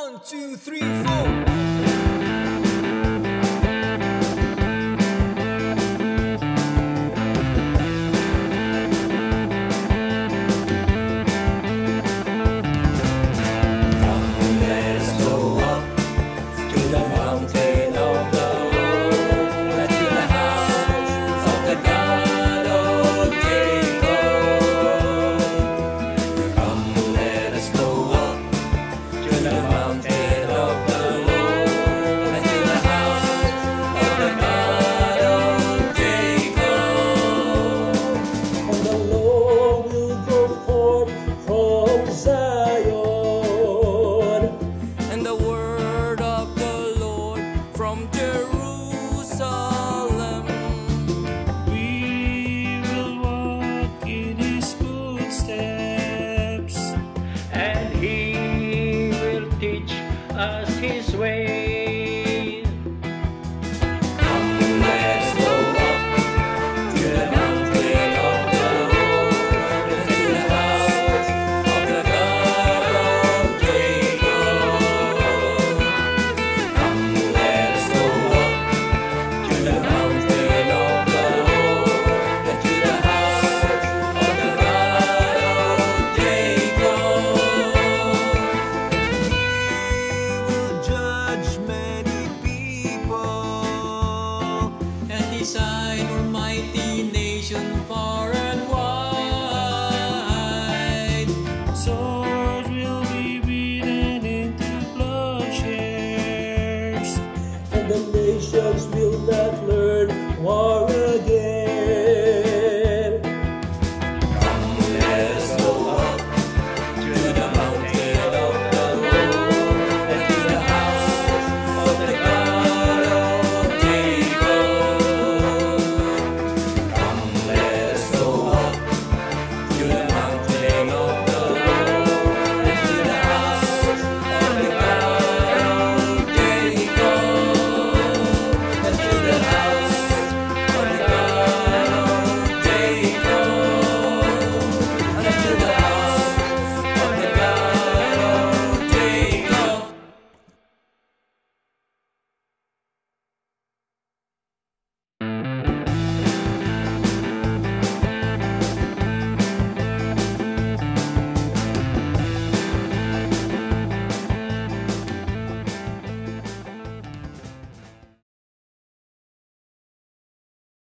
1, 2, 3, 4. Us his way. Come, let's go up to the mountain of the Lord, and to the house of the God of Jacob. Come, let's go up to the mountain of the Lord, and to the house of the God of Jacob. Decide our mighty nation far and wide. Swords will be beaten into plowshares, and the nations will not learn war.